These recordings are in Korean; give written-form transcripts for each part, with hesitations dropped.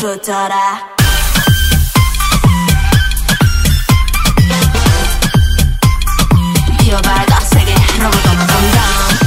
붙어라. 뛰어봐 더 세게 너무 덤덤덤.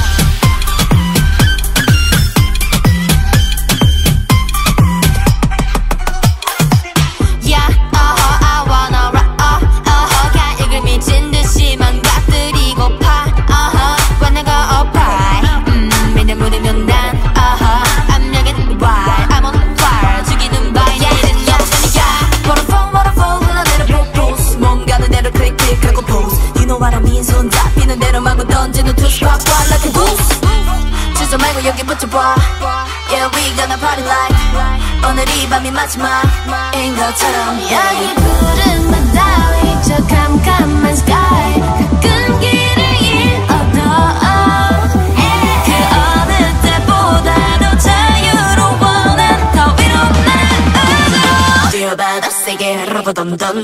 손 잡히는 대로 마구 던지는 투스 꽉 like a goose. 주저 말고 여기 붙여봐. Yeah, we gonna party like 오늘 이 밤이 마지막인 것처럼. 여기 푸른 바다 위 저 캄캄한 sky 가끔 길을 잃어도 그 어느 때보다도 자유로워 난 더 위로 난 으로 뛰어봐 더 세게 러버덤덤덤.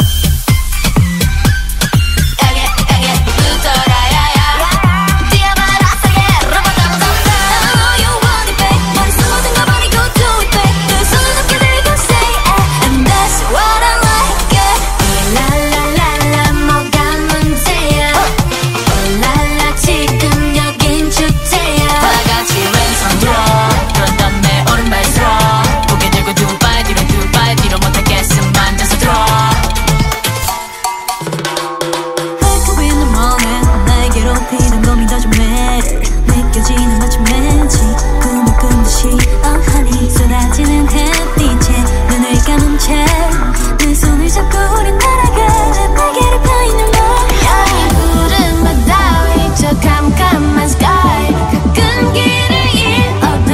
피는 놈이 더 좀 매를 느껴지는 마침 매직 꿈을 꾼 듯이 honey 쏟아지는 햇빛에 눈을 감은 채 내 손을 잡고 우린 날아가 날개를 펴있는 너. 여기 푸른 바다 위 저 캄캄한 sky 가끔 길을 잃어도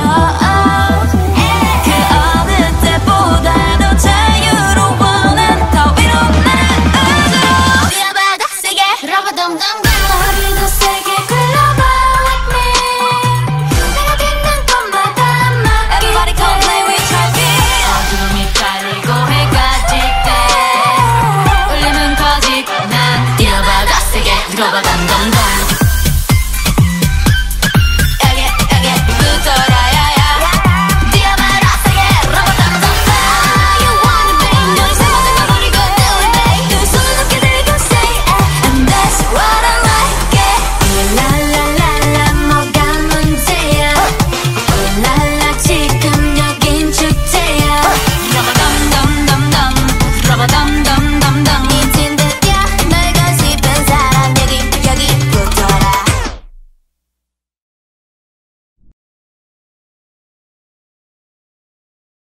그 어느 때보다도 자유로워 난 더 위로 난 으로 뛰어봐 더 세게 러버덤덤. 들어봐